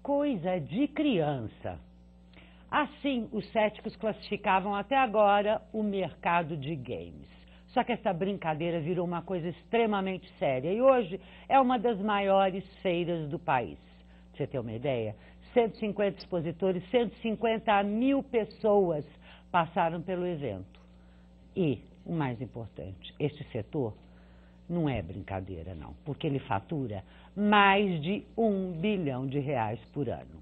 coisa de criança. Assim, os céticos classificavam até agora o mercado de games. Só que essa brincadeira virou uma coisa extremamente séria e hoje é uma das maiores feiras do país. Pra você ter uma ideia, 150 expositores, 150 mil pessoas passaram pelo evento. E, o mais importante, este setor não é brincadeira não, porque ele fatura mais de R$1 bilhão por ano.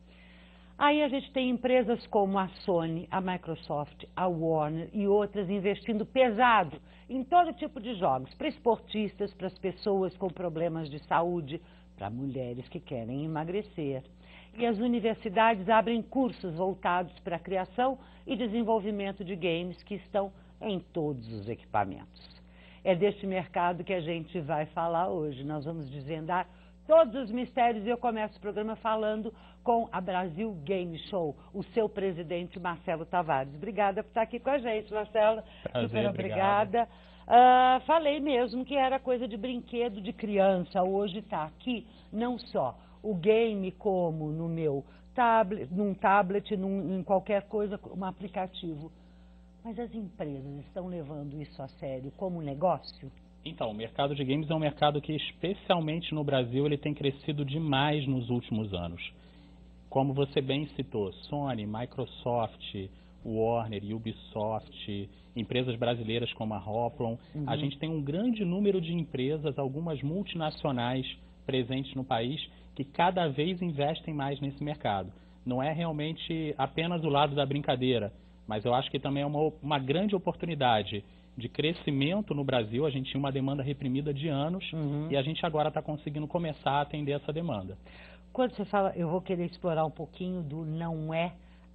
Aí a gente tem empresas como a Sony, a Microsoft, a Warner e outras investindo pesado em todo tipo de jogos, para esportistas, para as pessoas com problemas de saúde, para mulheres que querem emagrecer. E as universidades abrem cursos voltados para a criação e desenvolvimento de games que estão em todos os equipamentos. É deste mercado que a gente vai falar hoje. Nós vamos desvendar todos os mistérios e eu começo o programa falando com a Brasil Game Show, o seu presidente Marcelo Tavares. Obrigada por estar aqui com a gente, Marcelo. Prazer, super obrigada. Obrigado. Falei mesmo que era coisa de brinquedo de criança. Hoje está aqui não só o game como no meu tablet, num tablet, em qualquer coisa, um aplicativo. Mas as empresas estão levando isso a sério como negócio? Então, o mercado de games é um mercado que, especialmente no Brasil, ele tem crescido demais nos últimos anos. Como você bem citou, Sony, Microsoft, Warner, Ubisoft, empresas brasileiras como a Hoplon. A gente tem um grande número de empresas, algumas multinacionais presentes no país, que cada vez investem mais nesse mercado. Não é realmente apenas o lado da brincadeira, mas eu acho que também é uma grande oportunidade de crescimento no Brasil. A gente tinha uma demanda reprimida de anos e a gente agora está conseguindo começar a atender essa demanda. Quando você fala, eu vou querer explorar um pouquinho do não é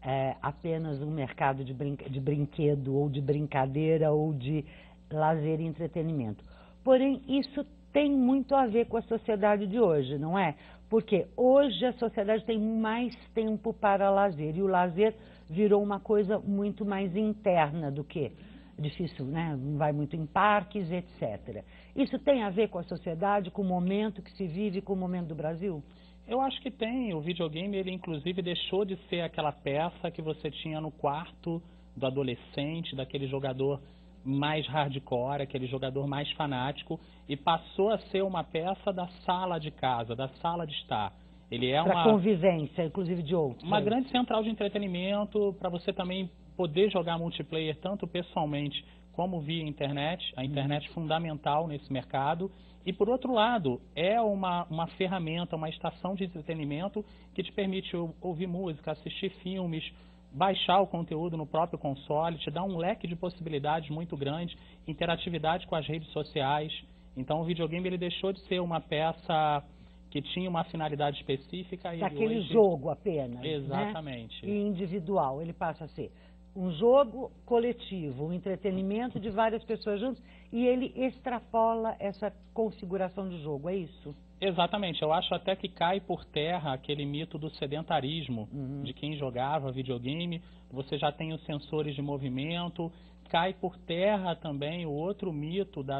apenas um mercado de brinquedo ou de brincadeira ou de lazer e entretenimento. Porém, isso tem muito a ver com a sociedade de hoje, não é? Porque hoje a sociedade tem mais tempo para lazer e o lazer virou uma coisa muito mais interna do que difícil, né? Não vai muito em parques, etc. Isso tem a ver com a sociedade, com o momento que se vive, com o momento do Brasil? Eu acho que tem. O videogame, ele inclusive deixou de ser aquela peça que você tinha no quarto do adolescente, daquele jogador mais hardcore, aquele jogador mais fanático, e passou a ser uma peça da sala de casa, da sala de estar. Ele é para convivência, inclusive de outros. Uma grande central de entretenimento para você também poder jogar multiplayer tanto pessoalmente como via internet. A internet é fundamental nesse mercado. E, por outro lado, é uma ferramenta, uma estação de entretenimento que te permite ouvir música, assistir filmes, baixar o conteúdo no próprio console, te dá um leque de possibilidades muito grande, interatividade com as redes sociais. Então, o videogame ele deixou de ser uma peça que tinha uma finalidade específica. Daquele jogo apenas. Exatamente. Né? E individual, ele passa a ser um jogo coletivo, um entretenimento de várias pessoas juntas, e ele extrapola essa configuração de jogo, é isso? Exatamente, eu acho até que cai por terra aquele mito do sedentarismo, de quem jogava videogame. Você já tem os sensores de movimento, cai por terra também o outro mito da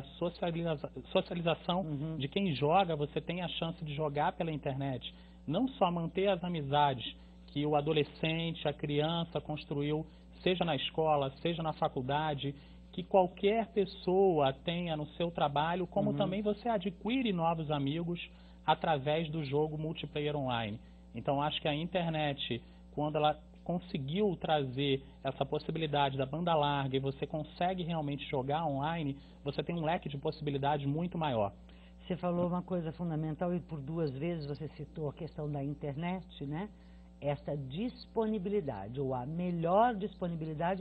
socialização de quem joga. Você tem a chance de jogar pela internet, não só manter as amizades que o adolescente, a criança construiu, seja na escola, seja na faculdade, que qualquer pessoa tenha no seu trabalho, como também você adquire novos amigos através do jogo multiplayer online. Então, acho que a internet, quando ela conseguiu trazer essa possibilidade da banda larga e você consegue realmente jogar online, você tem um leque de possibilidades muito maior. Você falou uma coisa fundamental e por duas vezes você citou a questão da internet, né? Essa disponibilidade, ou a melhor disponibilidade,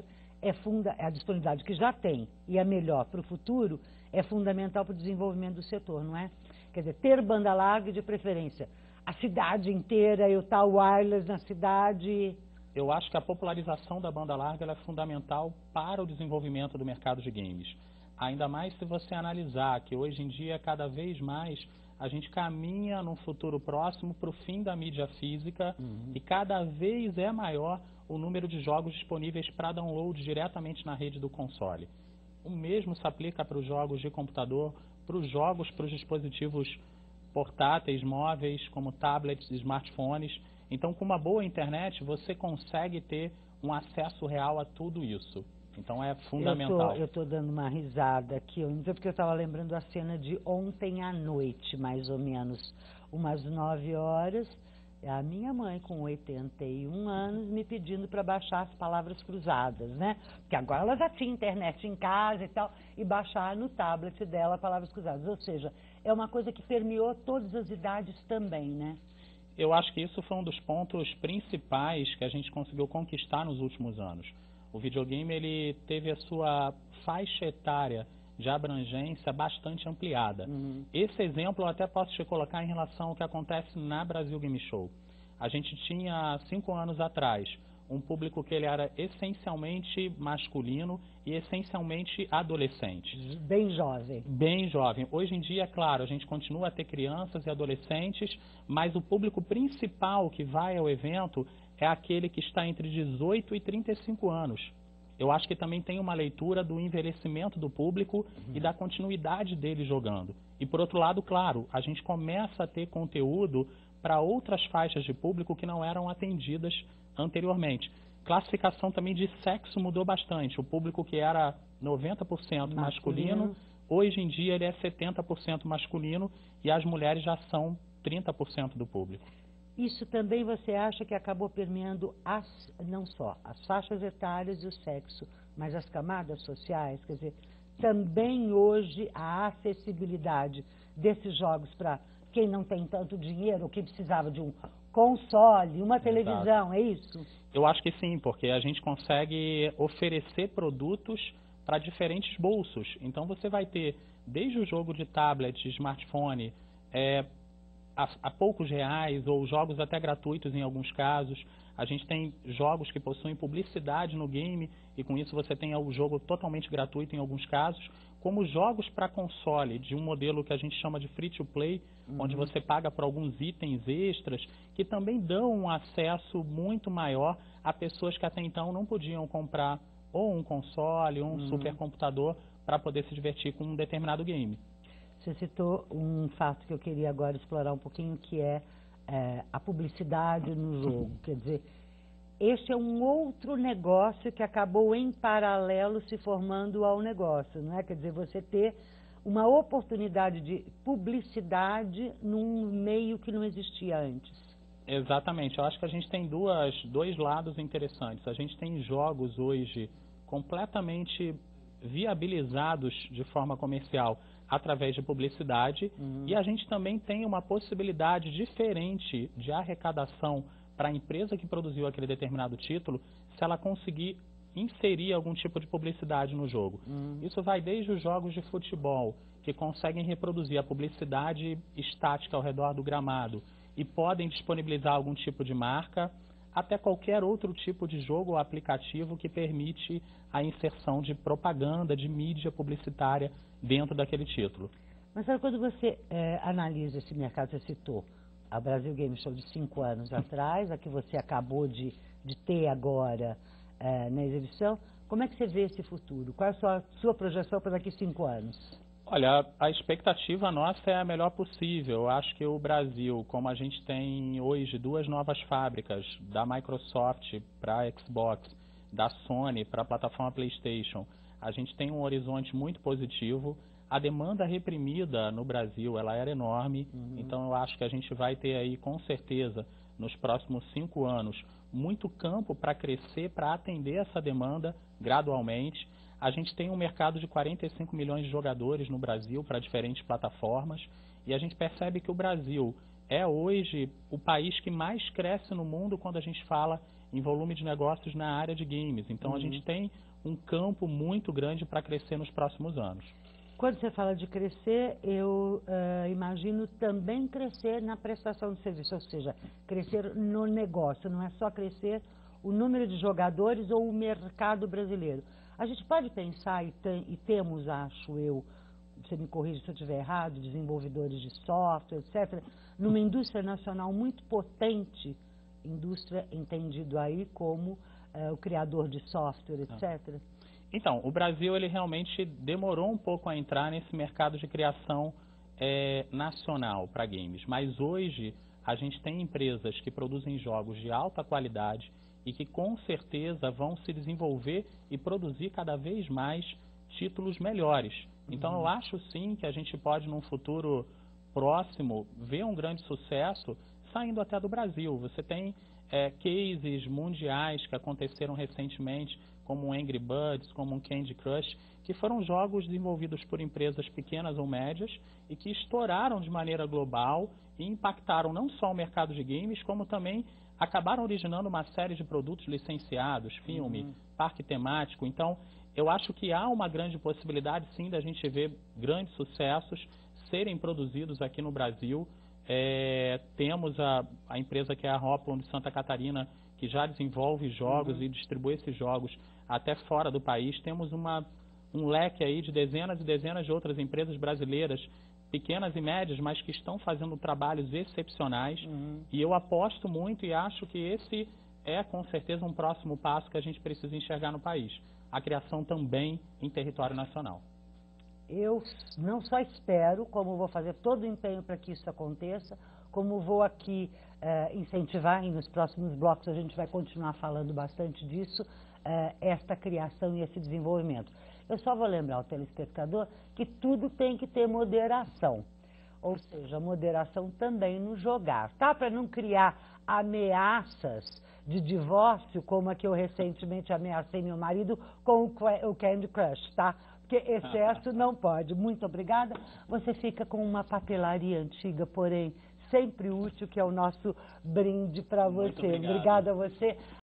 a disponibilidade que já tem e a melhor para o futuro é fundamental para o desenvolvimento do setor, não é? Quer dizer, ter banda larga de preferência. A cidade inteira, eu estar wireless na cidade. Eu acho que a popularização da banda larga ela é fundamental para o desenvolvimento do mercado de games. Ainda mais se você analisar que hoje em dia, cada vez mais, a gente caminha num futuro próximo para o fim da mídia física e cada vez é maior o número de jogos disponíveis para download diretamente na rede do console. O mesmo se aplica para os jogos de computador, para os dispositivos portáteis, móveis, como tablets e smartphones. Então, com uma boa internet, você consegue ter um acesso real a tudo isso. Então, é fundamental. Eu estou dando uma risada aqui, eu não sei porque eu estava lembrando a cena de ontem à noite, mais ou menos, umas 9 horas, a minha mãe, com 81 anos, me pedindo para baixar as palavras cruzadas, né? Porque agora ela já tinha internet em casa e tal, e baixar no tablet dela palavras cruzadas. Ou seja, é uma coisa que permeou todas as idades também, né? Eu acho que isso foi um dos pontos principais que a gente conseguiu conquistar nos últimos anos. O videogame, ele teve a sua faixa etária de abrangência bastante ampliada. Esse exemplo eu até posso te colocar em relação ao que acontece na Brasil Game Show. A gente tinha, 5 anos atrás, um público que ele era essencialmente masculino e essencialmente adolescente. Bem jovem. Bem jovem. Hoje em dia, é claro, a gente continua a ter crianças e adolescentes, mas o público principal que vai ao evento é aquele que está entre 18 e 35 anos. Eu acho que também tem uma leitura do envelhecimento do público e da continuidade dele jogando. E por outro lado, claro, a gente começa a ter conteúdo para outras faixas de público que não eram atendidas anteriormente. Classificação também de sexo mudou bastante. O público que era 90% masculino, hoje em dia ele é 70% masculino e as mulheres já são 30% do público. Isso também você acha que acabou permeando não só as faixas etárias e o sexo, mas as camadas sociais? Quer dizer, também hoje a acessibilidade desses jogos para quem não tem tanto dinheiro, ou quem precisava de um console, uma televisão, é isso? Eu acho que sim, porque a gente consegue oferecer produtos para diferentes bolsos. Então você vai ter desde o jogo de tablet, smartphone, a poucos reais, ou jogos até gratuitos em alguns casos. A gente tem jogos que possuem publicidade no game e com isso você tem o jogo totalmente gratuito em alguns casos, como jogos para console, de um modelo que a gente chama de free to play, onde você paga por alguns itens extras, que também dão um acesso muito maior a pessoas que até então não podiam comprar ou um console ou um supercomputador para poder se divertir com um determinado game. Você citou um fato que eu queria agora explorar um pouquinho, que é a publicidade no jogo. Quer dizer, este é um outro negócio que acabou em paralelo se formando ao negócio, não é? Quer dizer, você ter uma oportunidade de publicidade num meio que não existia antes. Exatamente. Eu acho que a gente tem dois lados interessantes. A gente tem jogos hoje completamente viabilizados de forma comercial através de publicidade, e a gente também tem uma possibilidade diferente de arrecadação para a empresa que produziu aquele determinado título, se ela conseguir inserir algum tipo de publicidade no jogo. Isso vai desde os jogos de futebol, que conseguem reproduzir a publicidade estática ao redor do gramado e podem disponibilizar algum tipo de marca, até qualquer outro tipo de jogo ou aplicativo que permite a inserção de propaganda, de mídia publicitária dentro daquele título. Mas sabe, quando você analisa esse mercado, você citou a Brasil Game Show de 5 anos atrás, a que você acabou de ter agora na exibição, como é que você vê esse futuro? Qual é a sua projeção para daqui 5 anos? Olha, a expectativa nossa é a melhor possível. Eu acho que o Brasil, como a gente tem hoje 2 novas fábricas, da Microsoft para a Xbox, da Sony para a plataforma PlayStation, a gente tem um horizonte muito positivo. A demanda reprimida no Brasil, ela era enorme, então eu acho que a gente vai ter aí, com certeza, nos próximos 5 anos, muito campo para crescer, para atender essa demanda gradualmente. A gente tem um mercado de 45 milhões de jogadores no Brasil para diferentes plataformas, e a gente percebe que o Brasil é hoje o país que mais cresce no mundo quando a gente fala em volume de negócios na área de games. Então a gente tem um campo muito grande para crescer nos próximos anos. Quando você fala de crescer, eu imagino também crescer na prestação de serviço, ou seja, crescer no negócio, não é só crescer o número de jogadores ou o mercado brasileiro. A gente pode pensar, e temos, acho eu, você me corrige se eu estiver errado, desenvolvedores de software, etc., numa indústria nacional muito potente, indústria entendido aí como o criador de software, etc. Então, o Brasil ele realmente demorou um pouco a entrar nesse mercado de criação nacional para games, mas hoje a gente tem empresas que produzem jogos de alta qualidade e que com certeza vão se desenvolver e produzir cada vez mais títulos melhores. Então eu acho sim que a gente pode num futuro próximo ver um grande sucesso saindo até do Brasil. Você tem cases mundiais que aconteceram recentemente, como um Angry Birds, como um Candy Crush, que foram jogos desenvolvidos por empresas pequenas ou médias e que estouraram de maneira global e impactaram não só o mercado de games, como também acabaram originando uma série de produtos licenciados, filme, parque temático. Então, eu acho que há uma grande possibilidade, sim, da gente ver grandes sucessos serem produzidos aqui no Brasil. Temos a empresa que é a Hoplon de Santa Catarina, que já desenvolve jogos e distribui esses jogos até fora do país. Temos um leque aí de dezenas e dezenas de outras empresas brasileiras, pequenas e médias, mas que estão fazendo trabalhos excepcionais. E eu aposto muito e acho que esse é, com certeza, um próximo passo que a gente precisa enxergar no país. A criação também em território nacional. Eu não só espero, como vou fazer todo o empenho para que isso aconteça, como vou aqui incentivar, e nos próximos blocos a gente vai continuar falando bastante disso, esta criação e esse desenvolvimento. Eu só vou lembrar ao telespectador que tudo tem que ter moderação, ou seja, moderação também no jogar, tá? Para não criar ameaças de divórcio, como a que eu recentemente ameacei meu marido com o Candy Crush, tá? Porque excesso não pode. Muito obrigada. Você fica com uma papelaria antiga, porém sempre útil, que é o nosso brinde para você. Obrigada a você.